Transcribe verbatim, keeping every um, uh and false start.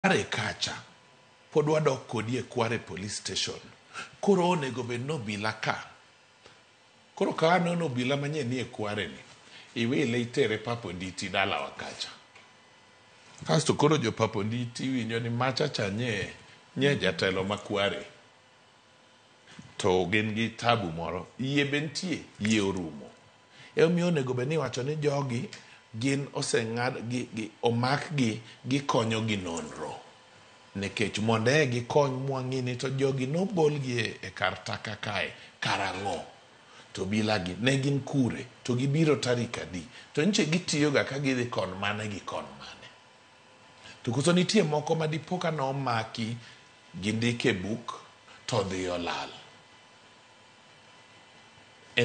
Kware kacha pod wadok kodi e Kware police station. Koro onego bed no obila ka. Koro ka anono obila manyien ni e Kware ni, iwile itere Pap-Onditi dala wakacha. Kasto koro jo Pap-Onditi winjo ni macha cha nye nye jatelo ma Kware. To gin gi tabu moro, yie bentie, yie orumo. E omiyo onego bed ni wacho ni jogi gin oseng'ad gi, gi omak gi gikonyo gi nonro. Nekech monde gikony mwang'ini to jogi nobol gi e, e kar taka kae karang'o. To obila gi ne gin kure, to gibiro tarik adi, to nche gitiyo ga ka gidhi kon mane gi kon mane. To koso nitie moko ma dipo ka nomaki gindike buk to dhi olal.